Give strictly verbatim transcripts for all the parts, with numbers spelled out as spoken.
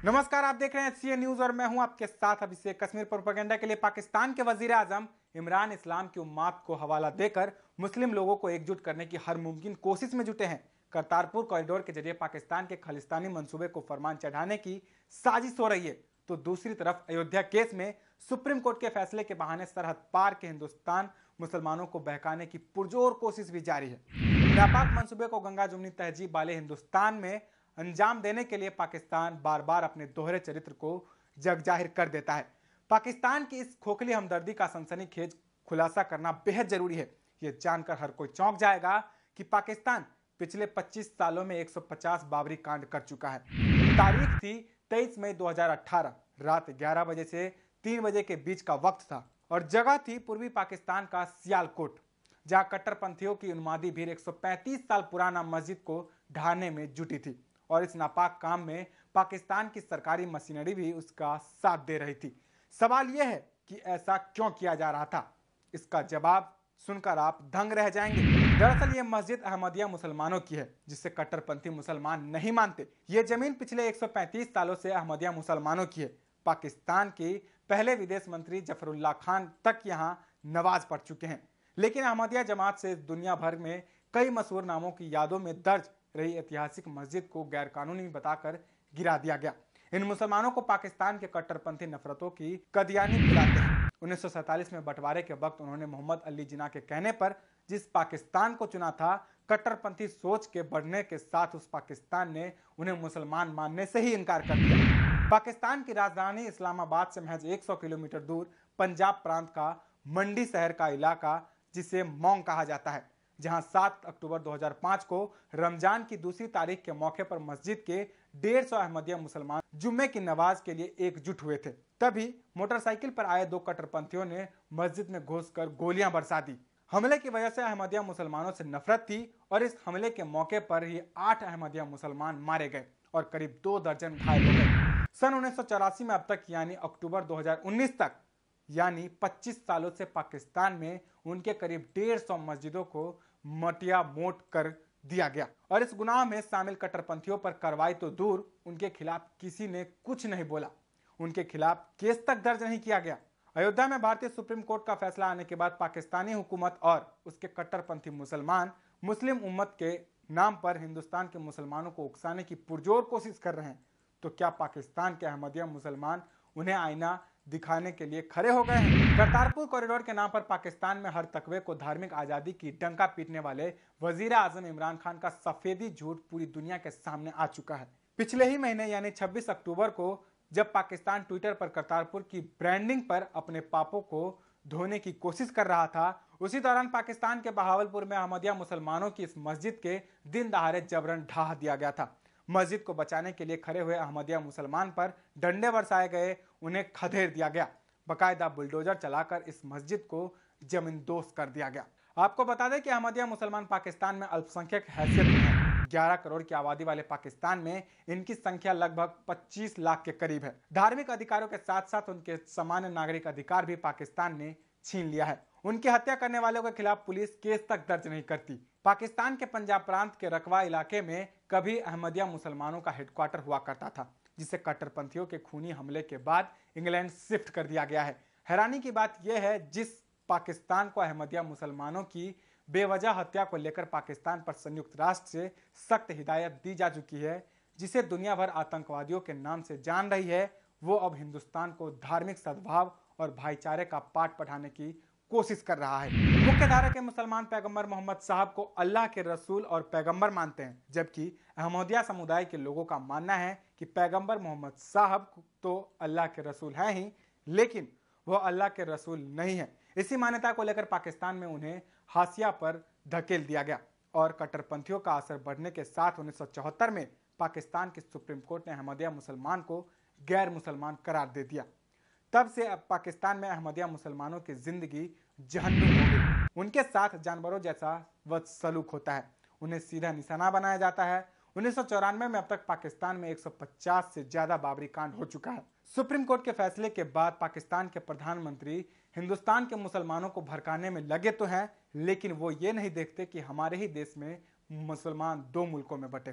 नमस्कार, आप देख रहे हैं एचसीएन न्यूज और मैं हूं आपके साथ अभिषेक। कश्मीर प्रोपेगेंडा के लिए पाकिस्तान के वजीर आजम इमरान इस्लाम की उम्माद को हवाला देकर मुस्लिम लोगों को एकजुट करने की हर मुमकिन कोशिश में जुटे हैं। करतारपुर कॉरिडोर के जरिए पाकिस्तान के खालिस्तानी मंसूबे को फरमान चढ़ाने की साजिश हो रही है, तो दूसरी तरफ अयोध्या केस में सुप्रीम कोर्ट के फैसले के बहाने सरहद पार के हिंदुस्तान मुसलमानों को बहकाने की पुरजोर कोशिश भी जारी है। नापाक मंसूबे को गंगा जुमनी तहजीब वाले हिंदुस्तान में अंजाम देने के लिए पाकिस्तान बार बार अपने दोहरे चरित्र को जग जाहिर कर देता है। पाकिस्तान की इस खोखली हमदर्दी का सनसनीखेज खुलासा करना बेहद जरूरी है। यह जानकर हर कोई चौंक जाएगा कि पाकिस्तान पिछले पच्चीस सालों में एक सौ पचास बाबरी कांड कर चुका है। तारीख थी तेईस मई दो हज़ार अठारह, रात ग्यारह बजे से तीन बजे के बीच का वक्त था और जगह थी पूर्वी पाकिस्तान का सियालकोट, जहां कट्टरपंथियों की उन्मादी भीड़ एक सौ पैंतीस साल पुराना मस्जिद को ढाने में जुटी थी और इस नापाक काम में पाकिस्तान की सरकारी मशीनरी भी उसका साथ दे रही थी। सवाल यह है कि ऐसा क्यों किया जा रहा था? इसका जवाब सुनकर आप दंग रह जाएंगे। दरअसल यह मस्जिद अहमदिया मुसलमानों की है, जिसे कट्टरपंथी मुसलमान नहीं मानते। यह जमीन पिछले एक सौ पैंतीस सालों से अहमदिया मुसलमानों की है। पाकिस्तान के पहले विदेश मंत्री जफरुल्लाह खान तक यहाँ नवाज पढ़ चुके हैं, लेकिन अहमदिया जमात से दुनिया भर में कई मशहूर नामों की यादों में दर्ज रही ऐतिहासिक मस्जिद को गैरकानूनी बताकर गिरा दिया गया। इन मुसलमानों को पाकिस्तान के कट्टरपंथी नफरतों की कदियानी बुलाते हैं। उन्नीस सौ सैंतालीस में बंटवारे के वक्त उन्होंने मोहम्मद अली जिन्ना के कहने पर जिस पाकिस्तान को चुना था, कट्टरपंथी सोच के बढ़ने के साथ उस पाकिस्तान ने उन्हें मुसलमान मानने से ही इनकार कर दिया। पाकिस्तान की राजधानी इस्लामाबाद से महज सौ किलोमीटर दूर पंजाब प्रांत का मंडी शहर का इलाका, जिसे मौंग कहा जाता है, जहां सात अक्टूबर दो हज़ार पाँच को रमजान की दूसरी तारीख के मौके पर मस्जिद के डेढ़ सौ अहमदिया मुसलमान जुम्मे की नमाज के लिए एकजुट हुए थे। तभी मोटरसाइकिल पर आए दो कट्टरपंथियों ने मस्जिद में घुसकर गोलियां बरसा दी। हमले की वजह से अहमदिया मुसलमानों से नफरत थी और इस हमले के मौके पर ही आठ अहमदिया मुसलमान मारे गए और करीब दो दर्जन घायल हो गए। सन उन्नीस सौ चौरासी में अब तक यानी अक्टूबर दो हज़ार उन्नीस तक यानी पच्चीस सालों से पाकिस्तान में उनके करीब डेढ़ सौ मस्जिदों को मटिया मोट कर दिया गया और इस गुनाह में शामिल कट्टरपंथियों पर कार्रवाई तो दूर, उनके खिलाफ किसी ने कुछ नहीं बोला, उनके खिलाफ केस तक दर्ज नहीं किया गया। अयोध्या में भारतीय सुप्रीम कोर्ट का फैसला आने के बाद पाकिस्तानी हुकूमत और उसके कट्टरपंथी मुसलमान मुस्लिम उम्मत के नाम पर हिंदुस्तान के मुसलमानों को उकसाने की पुरजोर कोशिश कर रहे हैं। तो क्या पाकिस्तान के अहमदिया मुसलमान उन्हें आईना दिखाने के लिए खड़े हो गए हैं? करतारपुर कॉरिडोर के नाम पर पाकिस्तान में हर तकवे को धार्मिक आजादी की डंका पीटने वाले वजीर आजम इमरान खान का सफेदी झूठ पूरी दुनिया के सामने आ चुका है। पिछले ही महीने यानी छब्बीस अक्टूबर को जब पाकिस्तान ट्विटर पर करतारपुर की ब्रांडिंग पर अपने पापों को धोने की कोशिश कर रहा था, उसी दौरान पाकिस्तान के बहावलपुर में अहमदिया मुसलमानों की इस मस्जिद के दिन दहाड़े जबरन ढहा दिया गया था। मस्जिद को बचाने के लिए खड़े हुए अहमदिया मुसलमान पर डंडे बरसाए गए, उन्हें खदेड़ दिया गया। बकायदा बुलडोजर चलाकर इस मस्जिद को जमींदोज कर दिया गया। आपको बता दें कि अहमदिया मुसलमान पाकिस्तान में अल्पसंख्यक हैसियत में है। ग्यारह करोड़ की आबादी वाले पाकिस्तान में इनकी संख्या लगभग पच्चीस लाख के करीब है। धार्मिक अधिकारों के साथ साथ उनके सामान्य नागरिक अधिकार भी पाकिस्तान ने छीन लिया है। उनकी हत्या करने वालों के खिलाफ पुलिस केस तक दर्ज नहीं करती। पाकिस्तान के पंजाब प्रांत के रकवा इलाके में कभी अहमदिया मुसलमानों का हेडक्वार्टर हुआ करता था, जिसे कट्टरपंथियों के खूनी हमले के बाद इंग्लैंड शिफ्ट कर दिया गया है। हैरानी की बात यह है, जिस पाकिस्तान को अहमदिया मुसलमानों की बेवजह हत्या को लेकर पाकिस्तान पर संयुक्त राष्ट्र से सख्त हिदायत दी जा चुकी है, जिसे दुनिया भर आतंकवादियों के नाम से जान रही है, वो अब हिंदुस्तान को धार्मिक सद्भाव और भाईचारे का पाठ पढ़ाने की कोशिश कर रहा है। मुख्य धारा के मुसलमान पैगंबर मोहम्मद साहब को अल्लाह के रसूल और पैगंबर मानते हैं, जबकि अहमदिया समुदाय के लोगों का मानना है कि पैगंबर मोहम्मद साहब तो अल्लाह के रसूल हैं ही, लेकिन वो अल्लाह के रसूल नहीं है। इसी मान्यता को लेकर पाकिस्तान में उन्हें हाशिया पर धकेल दिया गया और कट्टरपंथियों का असर बढ़ने के साथ उन्नीस सौ चौहत्तर में पाकिस्तान की सुप्रीम कोर्ट ने अहमदिया मुसलमान को गैर मुसलमान करार दे दिया। तब से अब पाकिस्तान में अहमदिया मुसलमानों की जिंदगी जहन्नुम हो गई। उनके साथ जानवरों जैसा बदसलूक होता है, उन्हें सीधा निशाना बनाया जाता है। उन्नीस सौ चौरानवे में अब तक पाकिस्तान में एक सौ पचास से ज्यादा बाबरी कांड हो चुका है। सुप्रीम कोर्ट के फैसले के बाद पाकिस्तान के प्रधानमंत्री हिंदुस्तान के मुसलमानों को भड़काने में लगे तो हैं, लेकिन वो ये नहीं देखते कि हमारे ही देश में मुसलमान दो मुल्कों में बटे हुए हैं।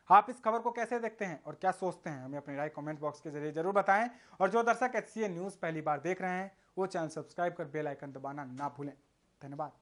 आप इस खबर को कैसे देखते हैं और क्या सोचते हैं, हमें अपनी राय कमेंट बॉक्स के जरिए जरूर बताएं। और जो दर्शक एच सी एन न्यूज़ पहली बार देख रहे हैं वो चैनल सब्सक्राइब कर बेल आइकन दबाना ना भूलें। धन्यवाद।